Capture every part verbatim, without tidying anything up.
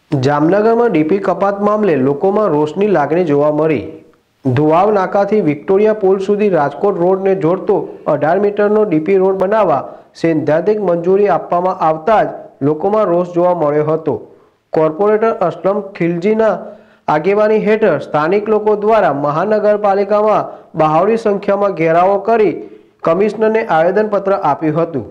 જામનગરમાં ડીપી કપાત મામલે લોકોમાં રોષની લાગણી જોવા મળી। ધુવાવ નાકાથી વિક્ટોરિયા પુલ સુધી રાજકોટ રોડને જોડતો અઢાર મીટરનો ડીપી રોડ બનાવવા સૈદ્ધાંતિક મંજૂરી આપવામાં આવતા જ લોકોમાં રોષ જોવા મળ્યો હતો। કોર્પોરેટર અસલમ ખિલજીના આગેવાની હેઠળ સ્થાનિક લોકો દ્વારા મહાનગરપાલિકામાં બહોળી સંખ્યામાં ઘેરાવો કરી કમિશનરને આવેદનપત્ર આપ્યું હતું।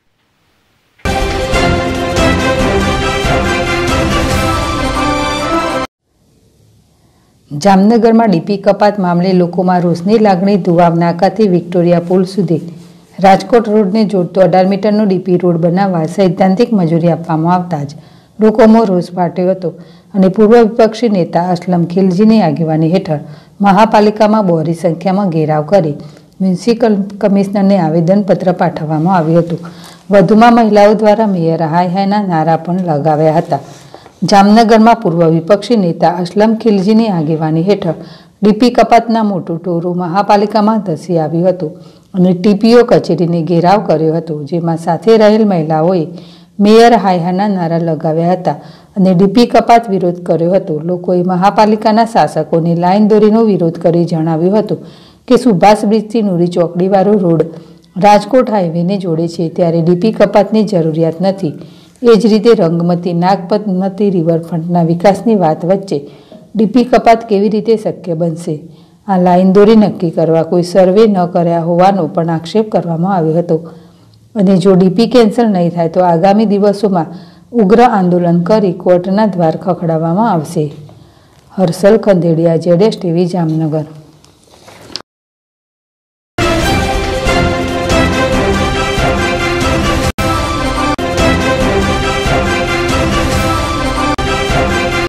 જામનગરમાં ડીપી કપાત મામલે લોકોમાં રોષની લાગણી। ધુવાવ નાકાથી વિક્ટોરિયા પુલ સુધી રાજકોટ રોડને જોડતો અઢાર મીટરનો ડીપી રોડ બનાવવા સૈદ્ધાંતિક મંજૂરી આપવામાં આવતા જ લોકોમાં રોષ ફાટ્યો હતો અને પૂર્વ વિપક્ષી નેતા અસલમ ખિલજીની આગેવાની હેઠળ મહાપાલિકામાં બહોળી સંખ્યામાં ઘેરાવ કરી મ્યુનિસિપલ કમિશનરને આવેદનપત્ર પાઠવવામાં આવ્યું હતું। વધુમાં મહિલાઓ દ્વારા મેયર હાય હાયના નારા પણ લગાવ્યા હતા। જામનગરમાં પૂર્વ વિપક્ષી નેતા અસલમ ખિલજીની આગેવાની હેઠળ ડીપી કપાતના મોટું ટોરું મહાપાલિકામાં ધસી આવ્યું હતું અને ટીપીઓ કચેરીને ઘેરાવ કર્યો હતો, જેમાં સાથે રહેલ મહિલાઓએ મેયર હાયહાના નારા લગાવ્યા હતા અને ડીપી કપાત વિરોધ કર્યો હતો। લોકોએ મહાપાલિકાના શાસકોને લાઈન દોરીનો વિરોધ કરી જણાવ્યું હતું કે સુભાષ બ્રિજથી નુરી ચોકડીવાળો રોડ રાજકોટ હાઈવેને જોડે છે, ત્યારે ડીપી કપાતની જરૂરિયાત નથી। એ જ રીતે રંગમતી નાગપતમતી રિવરફ્રન્ટના વિકાસની વાત વચ્ચે ડીપી કપાત કેવી રીતે શક્ય બનશે? આ લાઈન દોરી નક્કી કરવા કોઈ સર્વે ન કર્યા હોવાનો પણ આક્ષેપ કરવામાં આવ્યો હતો અને જો ડીપી કેન્સલ નહીં થાય તો આગામી દિવસોમાં ઉગ્ર આંદોલન કરી કોર્ટના દ્વાર ખખડાવવામાં આવશે। હર્ષલ ખંડેડિયા, જેડેશ ટીવી, જામનગર।